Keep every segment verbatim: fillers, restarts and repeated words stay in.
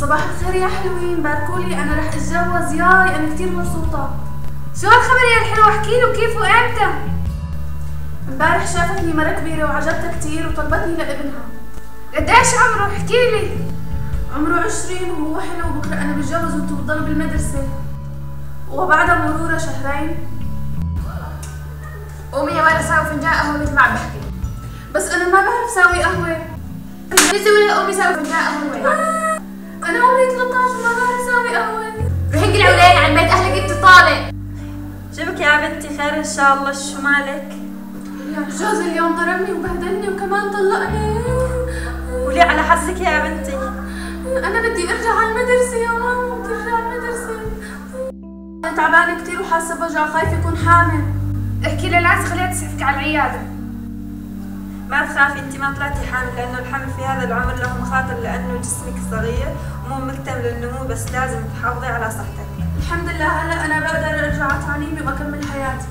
صباح الخير يا حلوين، باركولي انا رح اتجوز. ياي انا كثير مبسوطه. شو هالخبر يا الحلوه؟ احكي له كيف وامتى؟ امبارح شافتني مرة كبيره وعجبتها كثير وطلبتني لابنها. قديش عمره؟ احكي لي. عمره عشرين وهو حلو وبكره انا بتجوز وانتو بتضلوا بالمدرسه. وبعد مرور شهرين قومي يا ولا ساوي فنجان قهوه مثل ما عم بحكي. بس انا ما بعرف ساوي قهوه. بيزي ولا قومي ساوي فنجان قهوه. آه. انا عمري ثلاثة عشر وما بعرف ساوي قهوه. روحي انقلي على على بيت اهلك انت طالع. جيبك يا بنتي خير ان شاء الله. شو مالك؟ يا جوزي اليوم ضربني وبهدلني وكمان طلقني. قولي على حظك يا بنتي. انا بدي ارجع على المدرسه يا ماما، بدي ارجع على المدرسه. انا تعبانه كثير وحاسه بوجع، خايفه اكون حامل. احكي لها لا تخليها تسعفك على العياده. ما تخافي انت ما طلعتي حامل، لانه الحمل في هذا العمر له مخاطر، لانه جسمك صغير ومو مكتمل النمو، بس لازم تحافظي على صحتك. الحمد لله هلا انا بقدر ارجع على تعليمي واكمل حياتي.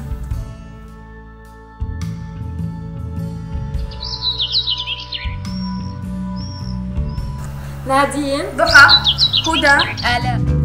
نادين، ضحى، هدى، آلاء.